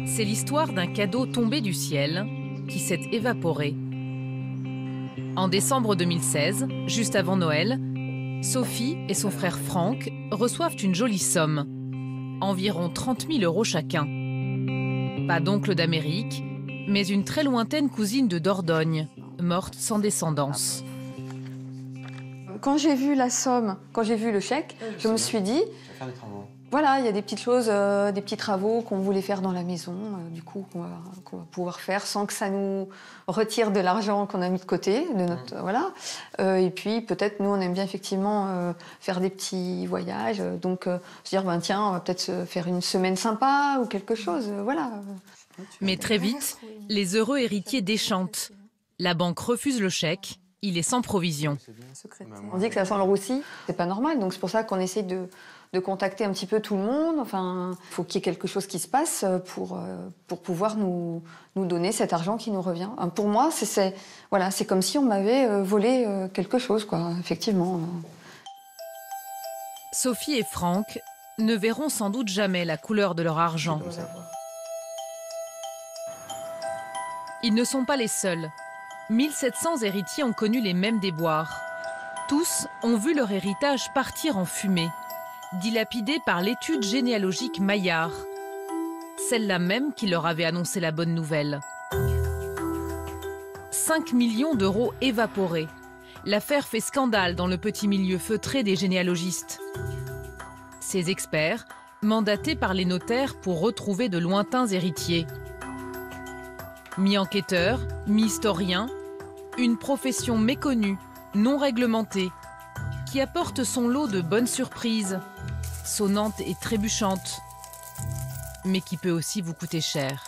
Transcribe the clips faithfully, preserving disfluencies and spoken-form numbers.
C'est l'histoire d'un cadeau tombé du ciel qui s'est évaporé. En décembre deux mille seize, juste avant Noël, Sophie et son frère Franck reçoivent une jolie somme, environ trente mille euros chacun. Pas d'oncle d'Amérique, mais une très lointaine cousine de Dordogne, morte sans descendance. Quand j'ai vu la somme, quand j'ai vu le chèque, je me suis dit, voilà, il y a des petites choses, euh, des petits travaux qu'on voulait faire dans la maison, euh, du coup, qu'on va, qu'on va pouvoir faire sans que ça nous retire de l'argent qu'on a mis de côté, de notre, mmh. voilà. Euh, et puis, peut-être, nous, on aime bien effectivement euh, faire des petits voyages, donc euh, se dire, ben, tiens, on va peut-être se faire une semaine sympa ou quelque chose, euh, voilà. Mais très vite, les heureux héritiers déchantent. La banque refuse le chèque, il est sans provision. On dit que ça sent le roussi, c'est pas normal, donc c'est pour ça qu'on essaye de... de contacter un petit peu tout le monde. Enfin, il faut qu'il y ait quelque chose qui se passe pour, pour pouvoir nous, nous donner cet argent qui nous revient. Pour moi, c'est voilà, c'est comme si on m'avait volé quelque chose, quoi, effectivement. Sophie et Franck ne verront sans doute jamais la couleur de leur argent. Ils ne sont pas les seuls. mille sept cents héritiers ont connu les mêmes déboires. Tous ont vu leur héritage partir en fumée, dilapidé par l'étude généalogique Maillard, celle-là même qui leur avait annoncé la bonne nouvelle. cinq millions d'euros évaporés. L'affaire fait scandale dans le petit milieu feutré des généalogistes. Ces experts, mandatés par les notaires pour retrouver de lointains héritiers. Mi-enquêteurs, mi-historiens, une profession méconnue, non réglementée, qui apporte son lot de bonnes surprises, sonnante et trébuchante, mais qui peut aussi vous coûter cher.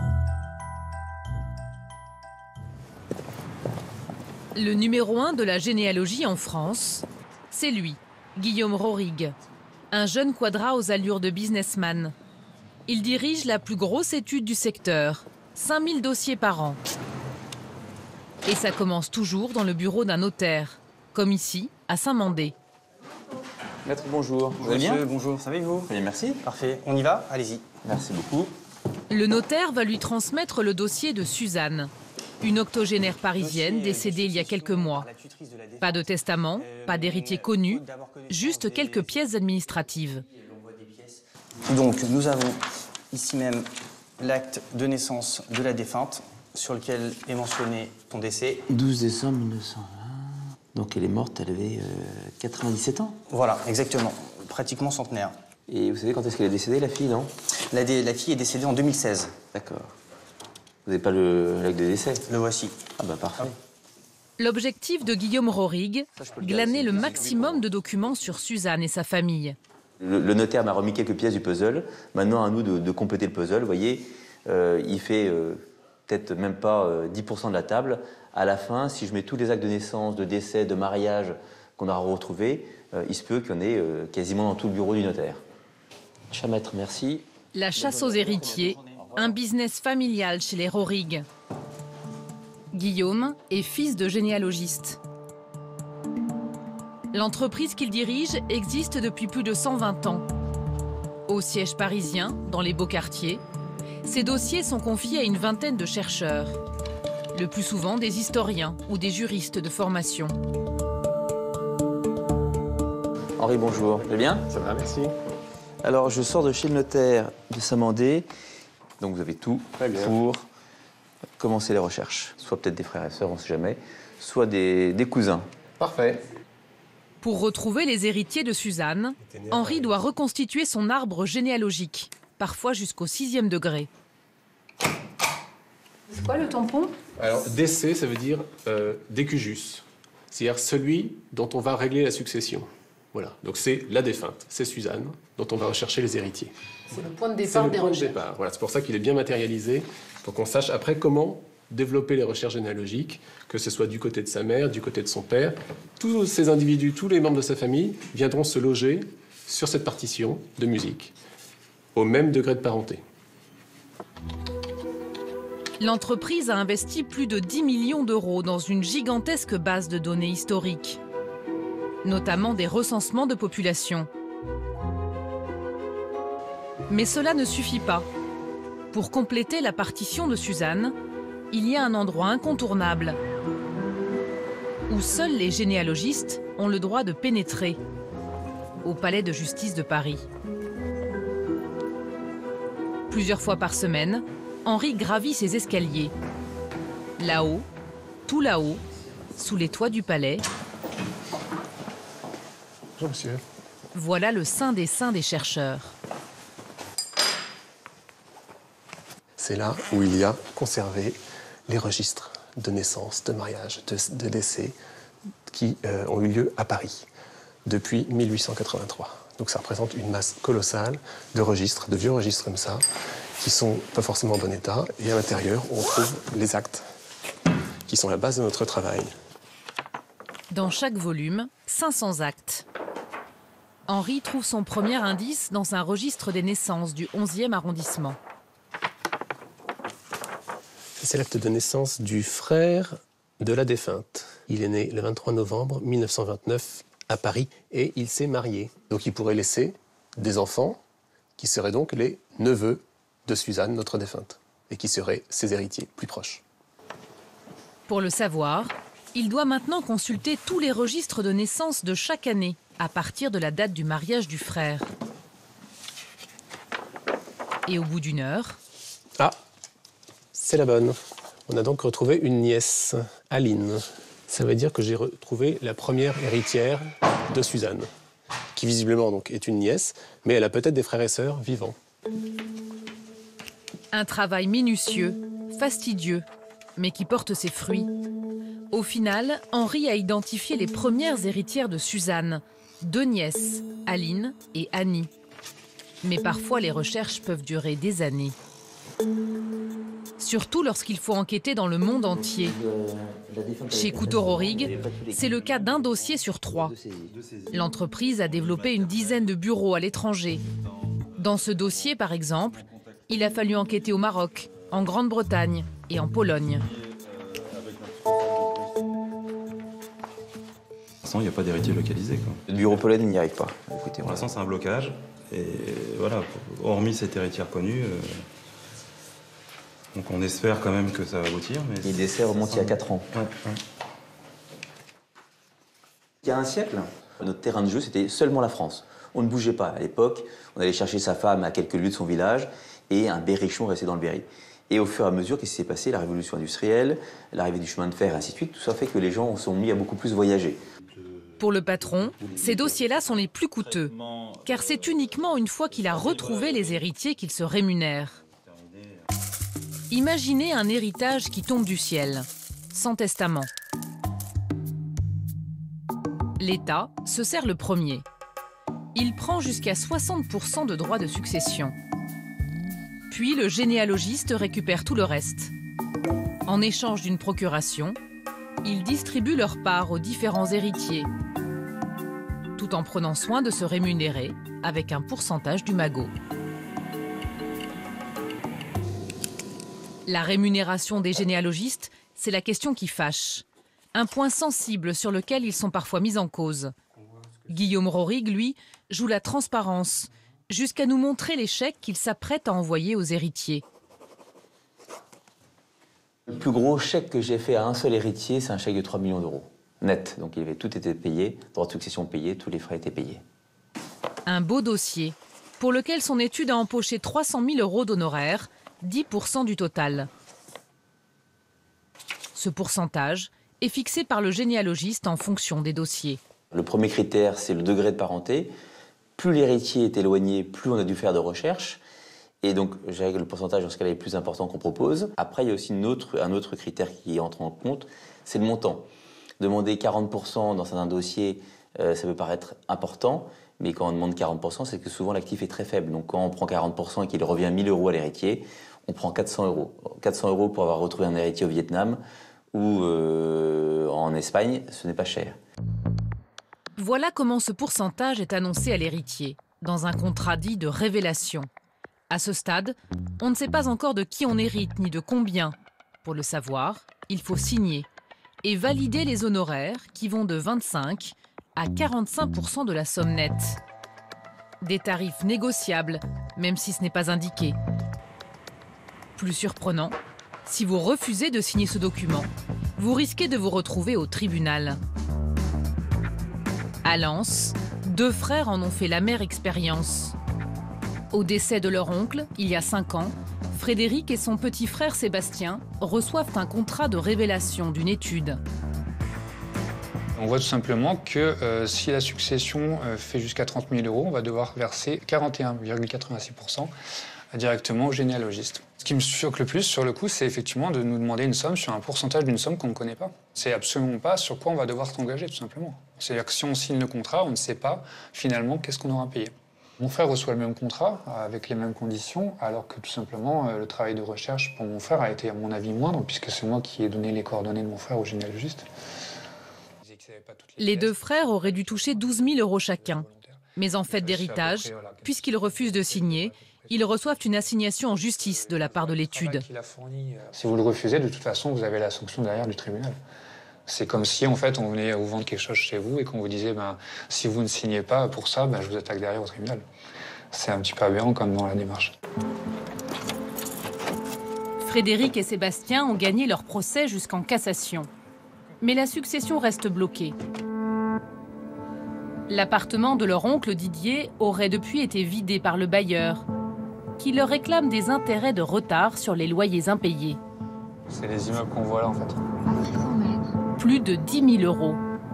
Le numéro un de la généalogie en France, c'est lui, Guillaume Rohrig, un jeune quadra aux allures de businessman. Il dirige la plus grosse étude du secteur, cinq mille dossiers par an. Et ça commence toujours dans le bureau d'un notaire, comme ici, à Saint-Mandé. Maître, bonjour. Vous allez bien? Bonjour, ça va et vous? Bien, merci. Parfait, on y va? Allez-y. Merci beaucoup. Le notaire va lui transmettre le dossier de Suzanne, une octogénaire parisienne décédée il y a quelques mois. Pas de testament, pas d'héritier connu, juste quelques pièces administratives. Donc, nous avons ici même l'acte de naissance de la défunte, sur lequel est mentionné ton décès. douze décembre mille neuf cent vingt. Donc elle est morte, elle avait euh, quatre-vingt-dix-sept ans. Voilà, exactement. Pratiquement centenaire. Et vous savez quand est-ce qu'elle est décédée, la fille, non? la, dé la fille est décédée en deux mille seize. D'accord. Vous n'avez pas l'acte de décès? Le voici. Ah bah parfait. Ah. L'objectif de Guillaume Rohrig, glaner le maximum de documents sur Suzanne et sa famille. Le, le notaire m'a remis quelques pièces du puzzle. Maintenant, à nous de, de compléter le puzzle. Vous voyez, euh, il fait euh, peut-être même pas euh, dix pour cent de la table. À la fin, si je mets tous les actes de naissance, de décès, de mariage qu'on aura retrouvés, euh, il se peut qu'il y en ait euh, quasiment dans tout le bureau du notaire. Cher maître, merci. La chasse aux héritiers, un business familial chez les Rohrig. Guillaume est fils de généalogiste. L'entreprise qu'il dirige existe depuis plus de cent vingt ans. Au siège parisien, dans les beaux quartiers, ses dossiers sont confiés à une vingtaine de chercheurs. Le plus souvent des historiens ou des juristes de formation. Henri, bonjour. Vous allez bien? Ça va, merci. Alors, je sors de chez le notaire de Saint-Mandé. Donc, vous avez tout pour commencer les recherches. Soit peut-être des frères et sœurs, on ne sait jamais, soit des, des cousins. Parfait. Pour retrouver les héritiers de Suzanne, Henri doit reconstituer son arbre généalogique, parfois jusqu'au sixième degré. C'est quoi le tampon? Alors, décès, ça veut dire euh, décujus, c'est-à-dire celui dont on va régler la succession. Voilà, donc c'est la défunte, c'est Suzanne, dont on va rechercher les héritiers. C'est le point de C'est départ le des point de recherches. départ. Voilà, c'est pour ça qu'il est bien matérialisé, pour qu'on sache après comment développer les recherches généalogiques, que ce soit du côté de sa mère, du côté de son père. Tous ces individus, tous les membres de sa famille viendront se loger sur cette partition de musique, au même degré de parenté. L'entreprise a investi plus de dix millions d'euros dans une gigantesque base de données historiques, notamment des recensements de population. Mais cela ne suffit pas. Pour compléter la partition de Suzanne, il y a un endroit incontournable où seuls les généalogistes ont le droit de pénétrer, au palais de justice de Paris. Plusieurs fois par semaine, Henri gravit ses escaliers. Là-haut, tout là-haut, sous les toits du palais, Bonjour, monsieur. voilà le saint des saints des chercheurs. C'est là où il y a conservé les registres de naissance, de mariage, de, de décès qui euh, ont eu lieu à Paris depuis mille huit cent quatre-vingt-trois. Donc ça représente une masse colossale de registres, de vieux registres comme ça, qui sont pas forcément en bon état. Et à l'intérieur, on trouve les actes qui sont la base de notre travail. Dans chaque volume, cinq cents actes. Henri trouve son premier indice dans un registre des naissances du onzième arrondissement. C'est l'acte de naissance du frère de la défunte. Il est né le vingt-trois novembre mille neuf cent vingt-neuf à Paris et il s'est marié. Donc il pourrait laisser des enfants qui seraient donc les neveux de Suzanne, notre défunte, et qui seraient ses héritiers plus proches. Pour le savoir, il doit maintenant consulter tous les registres de naissance de chaque année, à partir de la date du mariage du frère. Et au bout d'une heure... Ah, c'est la bonne. On a donc retrouvé une nièce, Aline. Ça veut dire que j'ai retrouvé la première héritière de Suzanne, qui visiblement donc est une nièce, mais elle a peut-être des frères et sœurs vivants. Un travail minutieux, fastidieux, mais qui porte ses fruits. Au final, Henri a identifié les premières héritières de Suzanne, deux nièces, Aline et Annie. Mais parfois, les recherches peuvent durer des années. Surtout lorsqu'il faut enquêter dans le monde entier. Chez Couteau-Rorig, c'est le cas d'un dossier sur trois. L'entreprise a développé une dizaine de bureaux à l'étranger. Dans ce dossier, par exemple, il a fallu enquêter au Maroc, en Grande-Bretagne et en Pologne. Il n'y a pas d'héritier localisé. Quoi. Le bureau polonais n'y arrive pas. Écoutez, Pour l'instant, c'est un blocage. Et voilà, hormis cette héritière connue, euh, donc on espère quand même que ça va aboutir. Mais les décès remontent il y a quatre ans. Ouais, ouais. Il y a un siècle, notre terrain de jeu, c'était seulement la France. On ne bougeait pas. À l'époque, on allait chercher sa femme à quelques lieues de son village et un berrichon restait dans le Berry. Et au fur et à mesure, qu'est-ce qui s'est passé? La révolution industrielle, l'arrivée du chemin de fer, et ainsi de suite, tout ça fait que les gens se sont mis à beaucoup plus voyager. Pour le patron, ces dossiers-là sont les plus coûteux, car c'est uniquement une fois qu'il a retrouvé les héritiers qu'il se rémunère. Imaginez un héritage qui tombe du ciel, sans testament. L'État se sert le premier. Il prend jusqu'à soixante pour cent de droits de succession. Puis le généalogiste récupère tout le reste. En échange d'une procuration, il distribue leur part aux différents héritiers, tout en prenant soin de se rémunérer avec un pourcentage du magot. La rémunération des généalogistes, c'est la question qui fâche. Un point sensible sur lequel ils sont parfois mis en cause. Guillaume Rorig, lui, joue la transparence, jusqu'à nous montrer les chèques qu'il s'apprête à envoyer aux héritiers. Le plus gros chèque que j'ai fait à un seul héritier, c'est un chèque de trois millions d'euros, net. Donc il avait tout été payé, droit de succession payé, tous les frais étaient payés. Un beau dossier, pour lequel son étude a empoché trois cent mille euros d'honoraires, dix pour cent du total. Ce pourcentage est fixé par le généalogiste en fonction des dossiers. Le premier critère, c'est le degré de parenté. Plus l'héritier est éloigné, plus on a dû faire de recherches. Et donc, je dirais que le pourcentage, dans ce cas-là, est plus important qu'on propose. Après, il y a aussi une autre, un autre critère qui entre en compte, c'est le montant. Demander quarante pour cent dans un dossier, euh, ça peut paraître important, mais quand on demande quarante pour cent, c'est que souvent l'actif est très faible. Donc quand on prend quarante pour cent et qu'il revient mille euros à l'héritier, on prend quatre cents euros. quatre cents euros pour avoir retrouvé un héritier au Vietnam ou euh, en Espagne, ce n'est pas cher. Voilà comment ce pourcentage est annoncé à l'héritier, dans un contrat dit de révélation. À ce stade, on ne sait pas encore de qui on hérite ni de combien. Pour le savoir, il faut signer et valider les honoraires qui vont de vingt-cinq à quarante-cinq pour cent de la somme nette. Des tarifs négociables, même si ce n'est pas indiqué. Plus surprenant, si vous refusez de signer ce document, vous risquez de vous retrouver au tribunal. À Lens, deux frères en ont fait l'amère expérience. Au décès de leur oncle, il y a cinq ans, Frédéric et son petit frère Sébastien reçoivent un contrat de révélation d'une étude. On voit tout simplement que euh, si la succession euh, fait jusqu'à trente mille euros, on va devoir verser quarante et un virgule quatre-vingt-six pour cent directement au généalogiste. Ce qui me choque le plus sur le coup, c'est effectivement de nous demander une somme sur un pourcentage d'une somme qu'on ne connaît pas. C'est absolument pas sur quoi on va devoir s'engager, tout simplement. C'est-à-dire que si on signe le contrat, on ne sait pas finalement qu'est-ce qu'on aura payé. Mon frère reçoit le même contrat, avec les mêmes conditions, alors que tout simplement, le travail de recherche pour mon frère a été, à mon avis, moindre, puisque c'est moi qui ai donné les coordonnées de mon frère au généalogiste. Les deux frères auraient dû toucher douze mille euros chacun. Mais en fait d'héritage, puisqu'ils refusent de signer, ils reçoivent une assignation en justice de la part de l'étude. Si vous le refusez, de toute façon, vous avez la sanction derrière du tribunal. C'est comme si, en fait, on venait vous vendre quelque chose chez vous et qu'on vous disait ben, si vous ne signez pas pour ça, ben, je vous attaque derrière au tribunal. C'est un petit peu aberrant comme dans la démarche. Frédéric et Sébastien ont gagné leur procès jusqu'en cassation. Mais la succession reste bloquée. L'appartement de leur oncle Didier aurait depuis été vidé par le bailleur, qui leur réclame des intérêts de retard sur les loyers impayés. C'est les immeubles qu'on voit là, en fait. Plus de dix mille euros.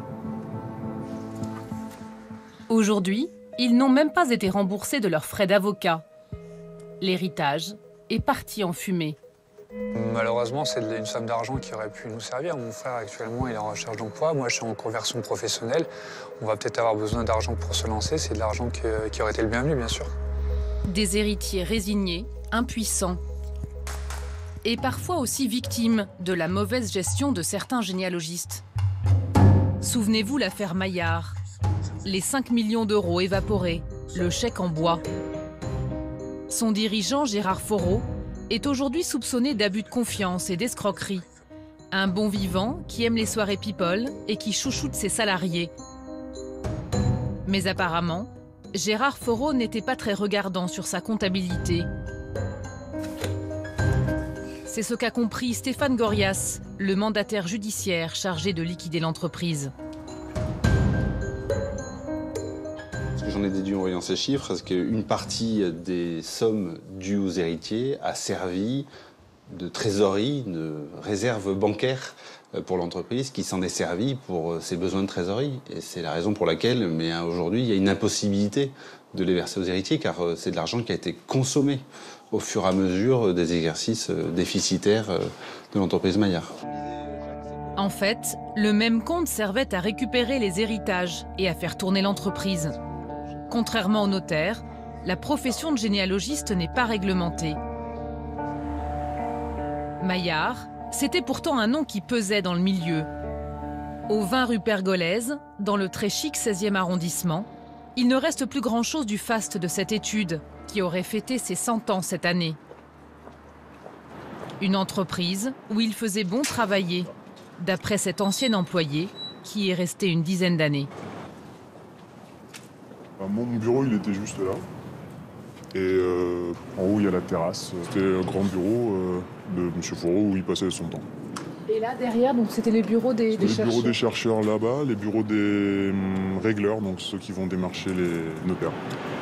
Aujourd'hui, ils n'ont même pas été remboursés de leurs frais d'avocat. L'héritage est parti en fumée. Malheureusement, c'est une somme d'argent qui aurait pu nous servir. Mon frère, actuellement, il est en recherche d'emploi. Moi, je suis en conversion professionnelle. On va peut-être avoir besoin d'argent pour se lancer. C'est de l'argent qui, qui aurait été le bienvenu, bien sûr. Des héritiers résignés, impuissants. Et parfois aussi victimes de la mauvaise gestion de certains généalogistes. Souvenez-vous l'affaire Maillard. Les cinq millions d'euros évaporés, le chèque en bois. Son dirigeant, Gérard Foreau, est aujourd'hui soupçonné d'abus de confiance et d'escroquerie. Un bon vivant qui aime les soirées people et qui chouchoute ses salariés. Mais apparemment, Gérard Foreau n'était pas très regardant sur sa comptabilité. C'est ce qu'a compris Stéphane Gorias, le mandataire judiciaire chargé de liquider l'entreprise. Ce que j'en ai déduit en voyant ces chiffres, c'est qu'une partie des sommes dues aux héritiers a servi de trésorerie, de réserve bancaire pour l'entreprise qui s'en est servi pour ses besoins de trésorerie. Et c'est la raison pour laquelle, mais aujourd'hui, il y a une impossibilité de les verser aux héritiers car c'est de l'argent qui a été consommé au fur et à mesure des exercices déficitaires de l'entreprise Maillard. En fait, le même compte servait à récupérer les héritages et à faire tourner l'entreprise. Contrairement au notaire, la profession de généalogiste n'est pas réglementée. Maillard, c'était pourtant un nom qui pesait dans le milieu. Au vingt rue Pergolèse, dans le très chic seizième arrondissement, il ne reste plus grand-chose du faste de cette étude, qui aurait fêté ses cent ans cette année. Une entreprise où il faisait bon travailler, d'après cet ancien employé qui est resté une dizaine d'années. Mon bureau, il était juste là. Et euh, en haut, il y a la terrasse. C'était un grand bureau euh, de M. Foreau où il passait son temps. Et là, derrière, donc c'était les bureaux des, des les chercheurs. Les bureaux des chercheurs là-bas, les bureaux des hum, régleurs, donc ceux qui vont démarcher les notaires.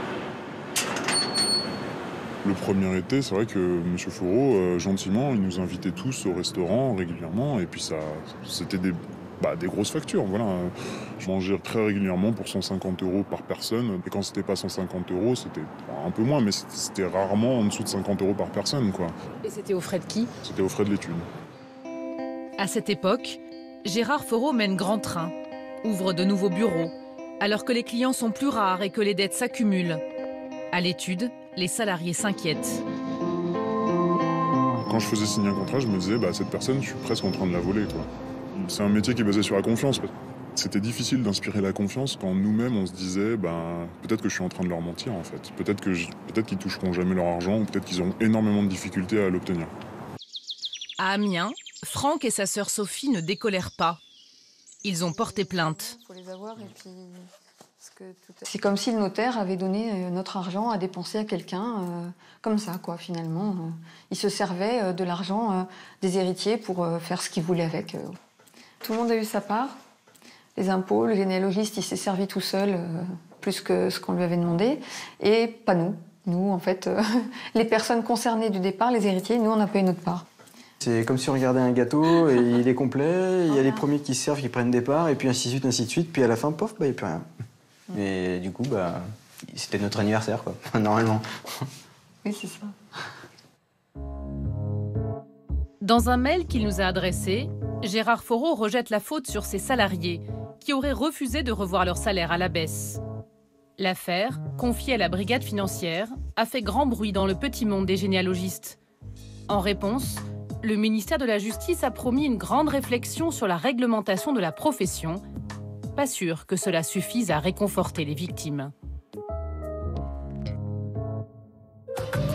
Le premier été, c'est vrai que M. Foreau, euh, gentiment, il nous invitait tous au restaurant régulièrement. Et puis ça, c'était des... Bah, des grosses factures, voilà. Je mangeais très régulièrement pour cent cinquante euros par personne. Et quand c'était pas cent cinquante euros, c'était un peu moins, mais c'était rarement en dessous de cinquante euros par personne, quoi. Et c'était aux frais de qui? C'était aux frais de l'étude. À cette époque, Gérard Foreau mène grand train, ouvre de nouveaux bureaux, alors que les clients sont plus rares et que les dettes s'accumulent. À l'étude, les salariés s'inquiètent. Quand je faisais signer un contrat, je me disais, bah, cette personne, je suis presque en train de la voler, quoi. C'est un métier qui est basé sur la confiance. C'était difficile d'inspirer la confiance quand nous-mêmes on se disait ben, peut-être que je suis en train de leur mentir en fait. Peut-être que je, peut-être qu'ils toucheront jamais leur argent ou peut-être qu'ils auront énormément de difficultés à l'obtenir. À Amiens, Franck et sa sœur Sophie ne décolèrent pas. Ils ont porté plainte. Il faut les avoir et puis C'est comme si le notaire avait donné notre argent à dépenser à quelqu'un, euh, comme ça, quoi, finalement. Il se servait euh, de l'argent euh, des héritiers pour euh, faire ce qu'il voulait avec. Euh. Tout le monde a eu sa part. Les impôts, le généalogiste, il s'est servi tout seul, euh, plus que ce qu'on lui avait demandé, et pas nous. Nous, en fait, euh, les personnes concernées du départ, les héritiers, nous, on n'a pas eu notre part. C'est comme si on regardait un gâteau et il est complet, il y a les premiers qui se servent, qui prennent des parts, et puis ainsi de suite, ainsi de suite, puis à la fin, pof, bah, il n'y a plus rien. Et du coup, bah, c'était notre anniversaire, quoi, normalement. Oui, c'est ça. Dans un mail qu'il nous a adressé, Gérard Foreau rejette la faute sur ses salariés, qui auraient refusé de revoir leur salaire à la baisse. L'affaire, confiée à la brigade financière, a fait grand bruit dans le petit monde des généalogistes. En réponse, le ministère de la Justice a promis une grande réflexion sur la réglementation de la profession. Pas sûr que cela suffise à réconforter les victimes.